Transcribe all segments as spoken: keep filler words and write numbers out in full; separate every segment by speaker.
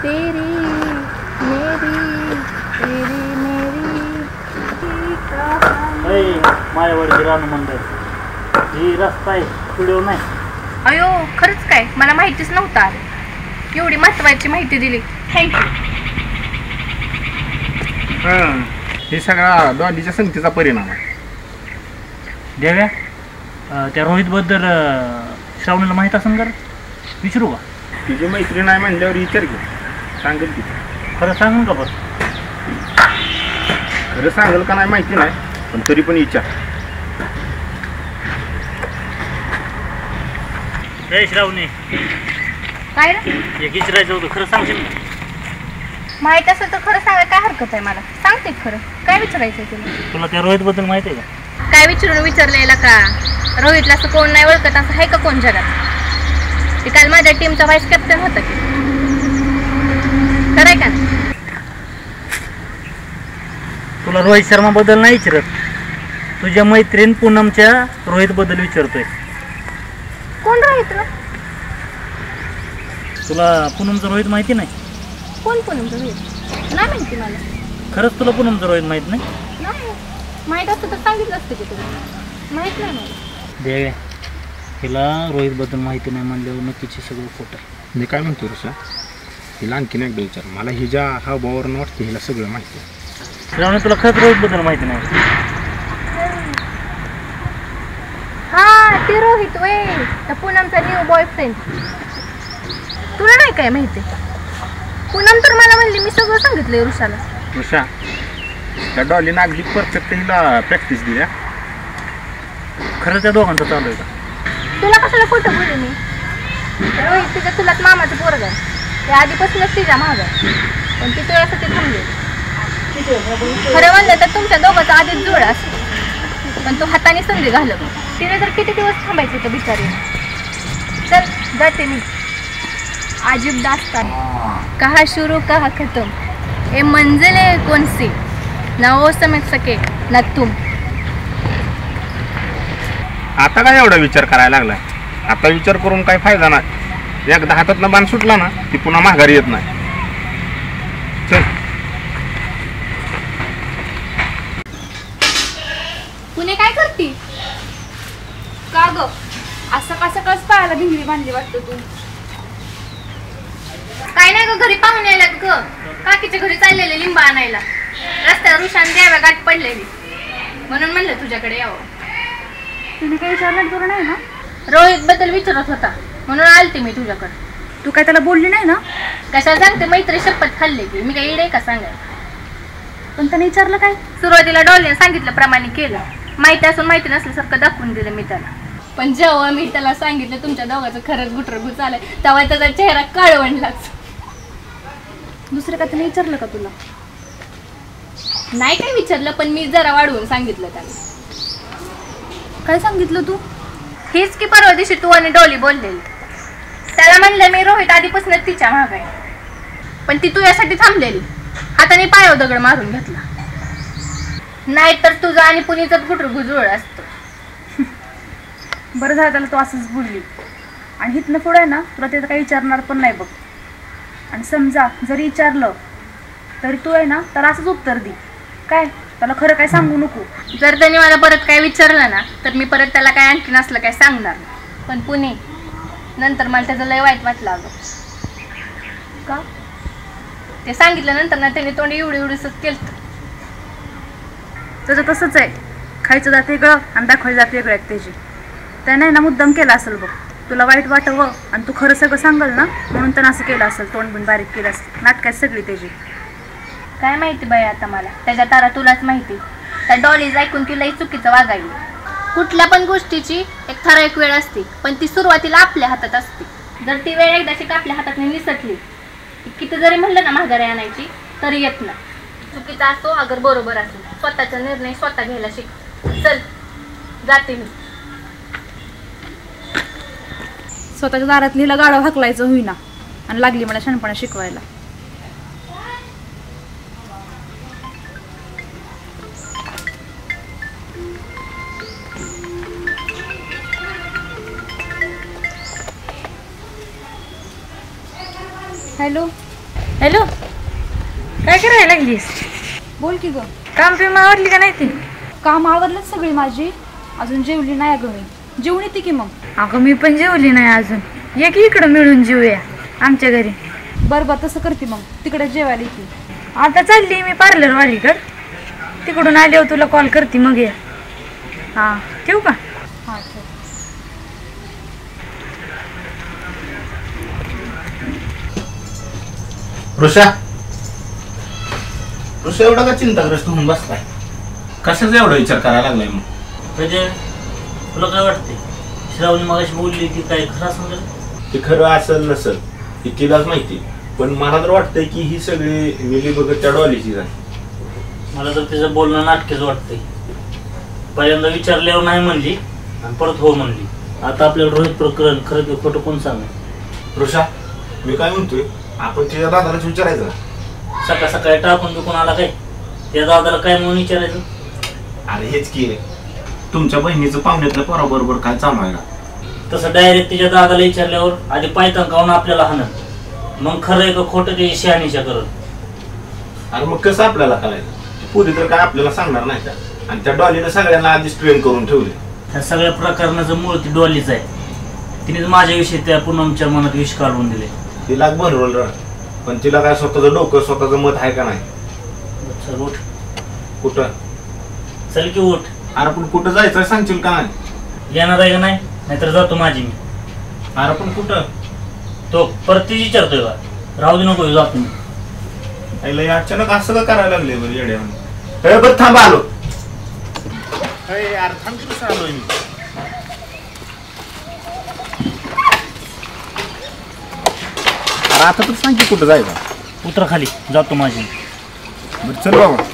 Speaker 1: तेरी मेरी तेरी मेरी
Speaker 2: मायावरची रान मंडळ ही रस्ता आहे व्हिडिओ नाही.
Speaker 1: अयो खरंच काय मला माहितीच नव्हता. एवढी महत्वाची माहिती दिली थँक्यू.
Speaker 3: हे सगळा डॉलीच्या संगतीचा परिणाम आहे.
Speaker 2: देव्या त्या रोहित बद्दल श्रावणीला माहित असेल का? विचारू का?
Speaker 3: तुझी मैत्रीण आहे म्हणल्यावर विचार घे. सांगेल की
Speaker 2: खरं सांगून का? बरं
Speaker 3: खरं सांगेल का नाही माहिती नाही, पण तरी पण विचार.
Speaker 2: जय श्रावणी.
Speaker 1: काय रे?
Speaker 2: एक विचारायचं होतं, खरं सांगशील ना?
Speaker 1: माहित असेल तर खरं सांगायला काय हरकत आहे? मला सांगते खरं. काय विचारायचं तुला?
Speaker 2: तुला त्या रोहित बद्दल माहिती आहे का?
Speaker 1: काय विचारून विचारलेला का? रोहितला असं कोण नाही ओळखत असं आहे का कोण जगात? ते काल माझ्या टीमचा व्हाईस कॅप्टन होता की. खरंय का?
Speaker 2: तुला रोहित शर्मा बद्दल नाही विचारत, तुझ्या मैत्रीण पूनमच्या रोहित बद्दल विचारतोय.
Speaker 1: कोण रोहित ना?
Speaker 2: तुला पूनमचा रोहित माहिती नाही?
Speaker 1: कोण पूनमचा रोहित? नाही माहिती मला.
Speaker 2: खरंच तुला पूनमचा रोहित माहित नाही?
Speaker 1: नाही माहित असतं तर सांगितलं असतं की तुला. माहित नाही मला.
Speaker 2: देव हिला रोहित बद्दल माहिती नाही म्हणल्यावर नक्कीच सगळं खोटं आहे.
Speaker 3: मी काय म्हणतो ऋषा, हिला आणखीन एकदा विचार. मला हिच्या हा बावरनं वाटतं हिला सगळं माहिती आहे.
Speaker 2: श्रावणी तुला खरंच रोहित बद्दल माहिती नाही?
Speaker 1: हा ते रोहित वय त्या पूनमचा न्यू बॉयफ्रेंड. तुला नाही काय माहिती? पूनम तर मला म्हणली मी सगळं सांगितलंय ऋषाला.
Speaker 3: ऋषा त्या डॉलीनं अगदी परफेक्ट हिला प्रॅक्टिस दिली.
Speaker 2: खरं त्या दोघांचं चालू आहे का?
Speaker 1: तुला कशाला खोटं बोलू मी? रोहित तिच्या तुलाच मामाचं पोरग आहे. ते आधीपासूनच तिच्या माग आहे, पण ती तुझ्यासाठी थांबली. खरं म्हणलं तर तुमच्या दोघांचा आधीच जुळ असतो, पण तो हाताने संधी घालव. तिने तर किती दिवस थांबायचं होतं बिचारी. चल जाते मी. अजीब दास्तान कहा शुरू कहा खत्म, ए मंजिल है कौन सी, ना वो समझ सके ना तुम.
Speaker 3: आता काय एवढा विचार करायला लागलाय? आता विचार करून काही फायदा नाही. एकदा हातातनं बाण सुटला ना ती पुन्हा माघारी येत नाही. चल.
Speaker 1: पुणे काय करती? का ग असं कसं कस पाहायला भिंगरी बांधली वाटतं तू? काय नाही ग, घरी पाहुणे आल्यात ग. काकीच्या घरी चाललेले लिंबा आणायला. रस्त्यावर ऋषान द्याव्या गाठ पडलेली, म्हणून म्हणलं तुझ्याकडे यावं.
Speaker 4: तिने काही विचारलं तुला नाही ना?
Speaker 1: रोहित बद्दल विचारत होता म्हणून आलते मी तुझ्याकडे.
Speaker 4: तू काय त्याला बोलली नाही ना?
Speaker 1: कशाला सांगते, मैत्री शपथ खाल्ली की. मी काय इडे का सांगाय?
Speaker 4: पण त्याने विचारलं काय?
Speaker 1: सुरुवातीला डॉलीने सांगितलं प्रमाणे केलं. माहिती असून माहिती नसल्यासारखं दाखवून दिलं मी त्याला. पण जेव्हा मी त्याला सांगितलं तुमच्या दोघांचं खरंच गुटरगुट झालंय, तेव्हा त्याचा चेहरा काळवंडलाच.
Speaker 4: दुसरं काय त्याने विचारलं का तुला?
Speaker 1: नाही काय विचारलं, पण मी जरा वाढवून सांगितलं त्याला.
Speaker 4: काय सांगितलं तू?
Speaker 1: हेच की परवा दिवशी तू आणि डॉली बोललेली. त्याला म्हणलं मी रोहित आधीपासूनच तिच्या माग आहे, पण ती तुझ्यासाठी थांबलेली. हाताने पायावर दगड मारून घेतला. नाहीतर तुझं आणि पुनीचं गुटरगुट जुळ असतं.
Speaker 4: बरं झालं त्याला तू असंच बोलली. आणि इथनं पुढे आहे ना तुला ते काही विचारणार पण नाही बघ. आणि समजा जरी विचारलं तरी तू आहे ना त्याला असंच उत्तर दे. काय त्याला खरं काय सांगू नको.
Speaker 1: जर त्याने मला परत काय विचारलं ना तर मी परत त्याला काय आणखी नसलं काय सांगणार. पण पुणे नंतर मला त्याचं लय वाईट वाटलं अगं.
Speaker 4: का?
Speaker 1: ते सांगितलं नंतर ना त्याने तोंड एवढी एवढीच केलं.
Speaker 4: त्याचं तसंच आहे. खायचं जात वेगळं आणि दाखवायचं जात वेगळं आहे त्याची. त्याने ना मुद्दाम केला असेल बघ, तुला वाईट वाटावं आणि तू खरं सगळं सांगाल ना म्हणून त्यानं असं केलं असेल. तोंड बिन बारीक केलं असेल. नाटकात सगळी त्याची.
Speaker 1: काय माहिती बाई आता मला. त्याच्या तारा तुलाच माहिती. त्या डॉलीज ऐकून तिलाही चुकीचं वागायला. कुठल्या पण गोष्टीची एक ठराविक वेळ असते, पण ती सुरुवातीला आपल्या हातात असते. जर ती वेळ एकदाची आपल्या हातात निसटली, किती जरी म्हणलं ना माघारी आणायची तरी येत ना. चुकीचा असो अगर बरोबर असो, स्वतःचा निर्णय स्वतः घ्यायला शिक. चल जाते मी.
Speaker 4: स्वतःच्या दारात लिहिला गाडा हाकलायचं होईना आणि लागली मला शहाणपणा शिकवायला.
Speaker 1: हॅलो हॅलो, काय करायला लागलीस?
Speaker 4: बोल की ग.
Speaker 1: काम पिम आवडली का नाही ती?
Speaker 4: काम आवरलंच सगळी माझी, अजून जेवली नाही अगं मी. जेवण येते की मग.
Speaker 1: अगं मी पण जेवली नाही अजून. ये की इकडं मिळून जेवूया आमच्या घरी.
Speaker 4: बरं बरं तसं करते मग, तिकडे जेवायला येते.
Speaker 1: आता चालली मी पार्लरवालीकडं, तिकडून आल्यावर तुला कॉल करते मग ये. हां ठेवू का?
Speaker 4: हां ठेव.
Speaker 3: ऋषा ऋषा एवढा का चिंताग्रस्त होऊन बसलाय? कशाचा एवढा विचार करायला लागलाय मग?
Speaker 2: म्हणजे तुला काय वाटते श्रावणी मगाशी बोलली की काय खरं समजेल?
Speaker 3: ते खरं असेल नसेल हे तिलाच माहिती, पण मला तर वाटतंय की ही सगळी मिली बघत त्या डॉलीची आहे.
Speaker 2: मला तर तिचं बोलणं नाटकेच वाटतंय. पहिल्यांदा विचारल्यावर नाही म्हणली आणि परत हो म्हणली. आता आपल्याला रोहित प्रकरण खरं की खोटं कोण सांगेल?
Speaker 3: ऋषा मी काय म्हणतोय, आपण तिच्या दादालाच विचारायचं.
Speaker 2: सकाळ सकाळी टाकून बिकून आला काय? त्या दादाला काय म्हणून विचारायचं?
Speaker 3: अरे हेच की तुमच्या बहिणीचं पाहुण्यातल्या पोराबरोबर काय चालू आहे ना?
Speaker 2: तसं डायरेक्ट तिच्या दादाला विचारल्यावर आधी पायथन काऊन आपल्याला हाणत, मग खरं आहे का खोटं त्याची शहानिशा करत.
Speaker 3: अरे मग कसं आपल्याला करायचं? पुरी तर काय आपल्याला सांगणार नाही का? आणि त्या डॉलीनं सगळ्यांना आधीच ट्रेन करून ठेवले.
Speaker 2: ह्या सगळ्या प्रकरणाचं मूळ ती डॉलीच आहे. तिनेच माझ्याविषयी त्या पूनमच्या मनात विष काढून दिले.
Speaker 3: तिला बनवलं रा, पण तिला काय स्वतःचं डोकं स्वतःचं मत आहे का नाही?
Speaker 2: चल उठ,
Speaker 3: कुठं?
Speaker 2: चल की उठ.
Speaker 3: अरे पण कुठं जायचं सांगशील का नाही?
Speaker 2: येणार आहे का नाही? नाहीतर जातो माझी मी.
Speaker 3: अरे पण कुठं?
Speaker 2: तो परत तीच विचारतोय का? राहू दे नको जातो मी.
Speaker 3: आईला अचानक असं का करायला लागले बरं येड्या? बरं थांब आलो. यार थांब की कसं आलोय मी? अरे आता तर सांग की कुठं जायचं?
Speaker 2: उतरा खाली, जातो माझी.
Speaker 3: बरं चल बाबा.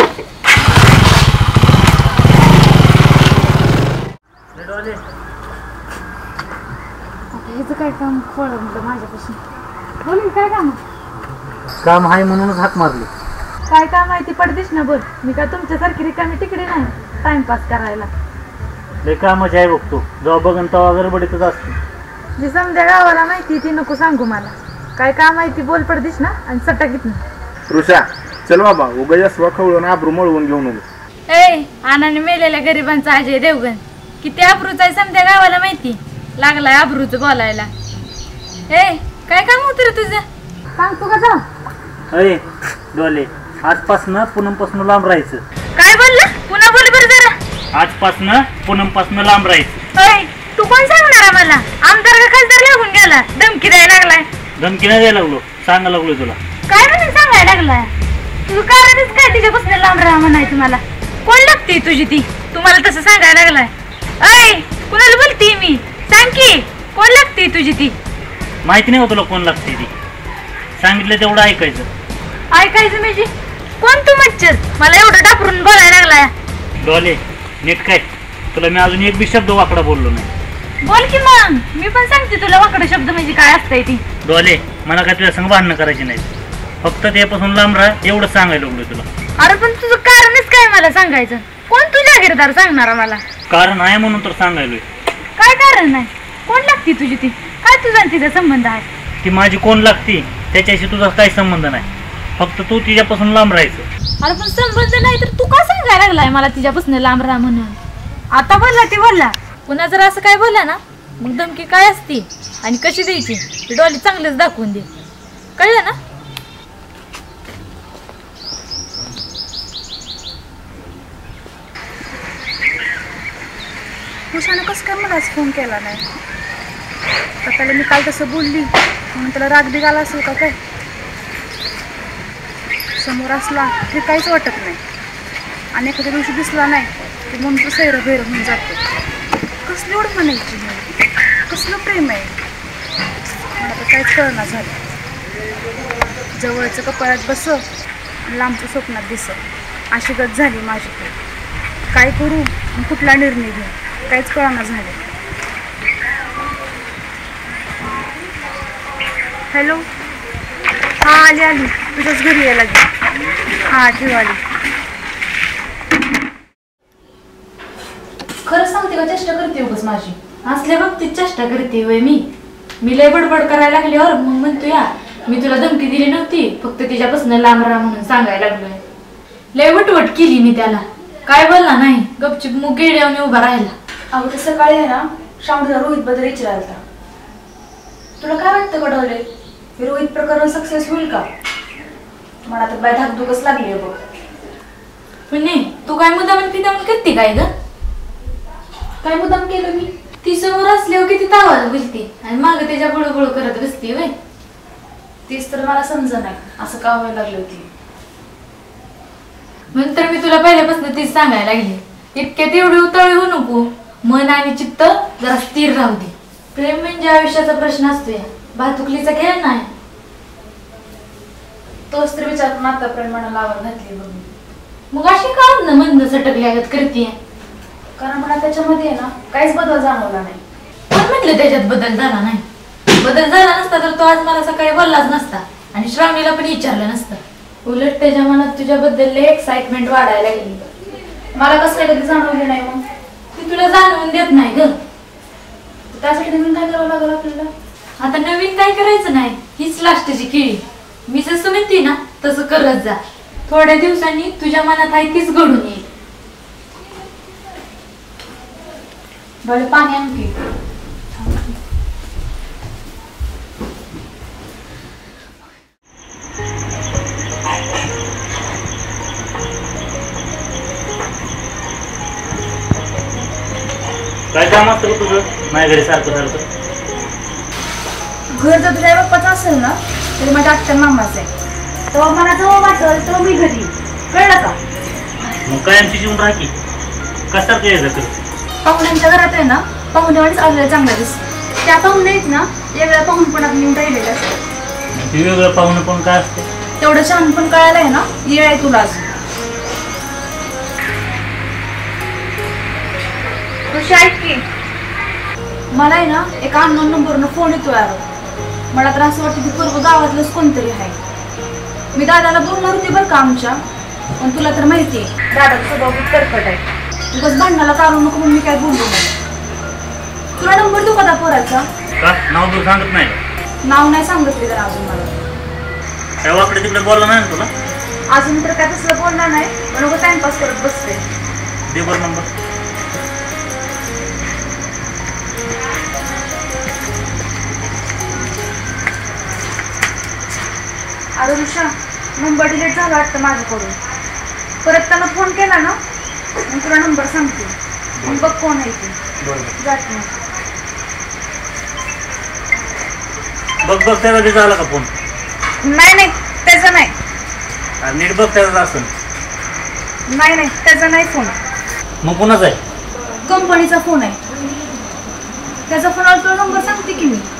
Speaker 4: ह्याचं काय काम खोळ म्हटलं माझ्यापासून. बोल की काय काम?
Speaker 2: काम आहे म्हणूनच हाक मारली.
Speaker 1: काय काम आहे ती पडतीस ना बोल. मी काय तुमच्यासारखी रिकामी तिकडे नाही टाइमपास करायला.
Speaker 2: लय कामाची आहे बघतो. जेव्हा बघन तेव्हा गडबडीतच असते.
Speaker 1: जी समजा गावाला माहिती ती नको सांगू मला. काय काम आहे ती बोल पडतीस ना आणि सटाकीत ना.
Speaker 3: ऋषा चल बाबा, उगा यशवा खवळून आबरू मळवून घेऊन नको.
Speaker 1: ए आनाने मेलेल्या गरिबांचा अजय देवगण किती अब्रूच आहे समजा गावाला माहिती. लागलाय अब्रूच बोलायला. ए काय काम होतं रे तुझं? सांगतो का जा?
Speaker 2: अरे डोले, आजपासनं पूनमपासून लांब राहायचं.
Speaker 1: काय बोलला? पुन्हा बोल बरं जरा.
Speaker 2: आजपासनं पूनमपासून लांब राहायचं.
Speaker 1: अय तू कोण सांगणार मला? आमदार का खासदार लागून गेला धमकी द्यायला लागलाय.
Speaker 2: धमकी नाही द्यायला लागलो, सांगा लागलो तुला.
Speaker 1: काय म्हणून सांगायला लागलाय? तुझं कारणच काय तिच्यापासून लांब राहा म्हणायचं मला? कोण लागते तुझी ती? तुम्हाला तसं सांगायला लागलाय? अय कुणाला बोलते मी? सांग की कोण लागते तुझी ती?
Speaker 2: माहिती नाही हो तुला कोण लागते ती. सांगितलं तेवढं ऐकायचं.
Speaker 1: ऐकायचं म्हणजे कोण तू मच्छर? मला एवढं डापरून बोलायला लागलाय.
Speaker 2: डोले नीट काय, तुला मी अजून एक बी शब्द वाकडा बोललो नाही.
Speaker 1: बोल की मग, मी पण सांगते तुला वाकडं शब्द म्हणजे काय असतंय ती.
Speaker 2: डोले मला काय तुझ्या संग भांडणं करायची नाही. फक्त त्यापासून लांब राहा एवढं सांगायला लागलो तुला.
Speaker 1: अरे पण तुझं कारणच काय मला सांगायचं? कोण तू जागीरदार सांगणार मला?
Speaker 2: कारण आहे म्हणून तर सांगायलोय.
Speaker 1: काय कारण नाही? कोण लागती तुझी ती? काय तुझा आणि तिचा संबंध आहे?
Speaker 2: ती माझी कोण लागती त्याच्याशी तुझा काही संबंध नाही. फक्त तू तिच्यापासून लांब राहायचं.
Speaker 1: अरे पण संबंध नाही तर तू का सांगायला लागलाय मला तिच्यापासून लांब राहा म्हणून? आता बोलला ती बोलला. पुन्हा जर असं काय बोलला ना मग धमकी काय असती आणि कशी द्यायची ती डोली चांगलंच दाखवून दे. कळलं ना?
Speaker 4: उषानं कसं काय मलाच फोन केला नाही? तर त्याला मी काल तसं बोलली म्हणून त्याला राग बिग आला असेल का काय? समोर असला हे काहीच वाटत नाही आणि एखाद्या दिवशी दिसला नाही की म्हणून तो सैर भैर होऊन जातो. कसली एवढं म्हणायची नाही, कसलं प्रेम आहे मला तर काहीच कळना झालं. जवळचं कपाळात बस आणि लांबचं स्वप्नात दिस अशी गत झाली माझी. काय करू आणि कुठला निर्णय घेऊ काहीच कळना झालं. हॅलो, हां आली आली तुझ्याच घरी यायला लागली. हां ठेव आली.
Speaker 1: खरं सांगते का चेष्टा करते उगाच माझी? असल्या बाबतीत चेष्टा करते वय मी. मी लय बडबड करायला लागल्यावर मग म्हणतो या
Speaker 5: मी तुला धमकी दिली नव्हती, फक्त तिच्यापासून लांब राहा म्हणून सांगायला लागलोय. लय वटवट केली मी त्याला, काय बोलला नाही, गपचिप मुग गेड्यावने उभा राहिला.
Speaker 4: अगं ते सकाळी आहे ना श्रावणीला रोहित बद्दल विचारायला. तुला काय वाटतं घडवले हे रोहित प्रकरण सक्सेस होईल का? मला तर बाय धाकधुकच लागली बघ.
Speaker 5: पण नाही, तू काय मुद्दामन पिदामन करते काय ग?
Speaker 4: काय मुद्दाम केलं मी?
Speaker 5: ती समोर असल्यावर किती तावाला बोलते आणि माग त्याच्या बळबळ करत बसते वय.
Speaker 4: तीच तर मला समज नाही असं का व्हायला लागली होती.
Speaker 5: म्हणून तर मी तुला पहिल्यापासून तीच सांगायला लागली, इतक्यात एवढी उतावळी होऊ नको, मन आणि चित्त जरा स्थिर राहू दे. प्रेम म्हणजे आयुष्याचा प्रश्न असतो, या भातुकलीचा खेळ नाही.
Speaker 4: तोच तर विचार करून आतापर्यंत मनाला आवड घातली बघ.
Speaker 5: मग अशी का न मंद सटकल्यागत करते?
Speaker 4: कारण मला त्याच्यामध्ये आहे ना काहीच बदल जाणवला नाही.
Speaker 5: पण म्हटलं त्याच्यात बदल झाला नाही. बदल झाला नसता तर तो आज मला सकाळी बोललाच नसता आणि श्रावणीला पण विचारलं नसतं. उलट त्याच्या मनात तुझ्याबद्दल एक्साइटमेंट वाढायला लागली.
Speaker 4: मला कसं काय कधी जाणवली नाही मग?
Speaker 5: ती तुला जाणवून देत नाही ग.
Speaker 4: त्यासाठी नवीन काय करावं लागेल आपल्याला?
Speaker 5: आता नवीन काय करायचं नाही, हीच लास्टची केळी. मी जसं म्हणते ना तसं करत जा. थोड्या दिवसांनी तुझ्या मनात आहे तीच घडून येईल.
Speaker 4: बरं पाणी आणखी.
Speaker 2: काय काम असतं का तुझं माझ्या घरी सारखं सारखं?
Speaker 4: घर जर तुझ्या बाप्पाचं असेल ना तरी माझ्या आत्या मामाचं आहे. तेव्हा मला जेव्हा वाटलं तेव्हा मी घरी. कळलं का?
Speaker 2: मग कायमची जीवन राखी कशासारखं यायचं कर.
Speaker 4: पाहुण्यांच्या घरात आहे ना पाहुणेवाडीच आलेलं चांगलं दिसतं. त्या पाहुणे आहेत ना वेगळ्या पाहुणपणात येऊन राहिलेलं असतं.
Speaker 2: ते वेगळं पाहुणं पण काय असतं?
Speaker 4: तेवढं छान पण कळायला आहे ना येळ आहे तुला अजून.
Speaker 1: ऋषी ऐक की,
Speaker 4: मला आहे ना एका अननोन नंबरनं फोन येतोय. यार मला तर असं वाटतं की पूर्व गावातलंच कोणतरी आहे. मी दादाला बोलणार होते बरं का आमच्या, पण तुला तर माहिती आहे दादाचा स्वभाव खूप तरकट आहे. उगाच भांडणाला काढू नको म्हणून मी काय बोललो नाही. तुला नंबर देऊ का त्या पोराचा?
Speaker 2: का नाव तू सांगत नाही?
Speaker 4: नाव नाही सांगितले जर अजून मला.
Speaker 2: त्या वाकडे तिकडे बोलला नाही ना तुला?
Speaker 4: अजून तर काय तसलं बोलणार नाही, पण उगाच टाइमपास करत बसते.
Speaker 2: दे बरं नंबर.
Speaker 4: अरे ऋषा नंबर डिलीट झाला वाटतं माझ्याकडून. परत त्यानं फोन केला ना मग तुला नंबर सांगते. मग बघ कोण आहे ते. जात नाही.
Speaker 2: बघ बघ त्याचा तिचा आला का फोन?
Speaker 4: नाही नाही त्याचा नाही.
Speaker 2: अरे नीट बघ त्याचा असेल.
Speaker 4: नाही नाही त्याचा नाही फोन.
Speaker 2: मग कोणाचा आहे?
Speaker 4: कंपनीचा फोन आहे. त्याचा फोन आला तुला नंबर सांगते की मी.